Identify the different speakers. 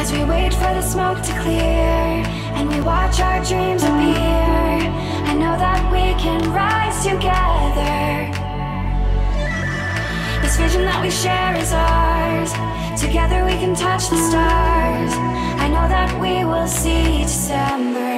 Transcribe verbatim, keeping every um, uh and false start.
Speaker 1: As we wait for the smoke to clear and we watch our dreams appear, I know that we can rise together. This vision that we share is ours. Together we can touch the stars. I know that we will see December.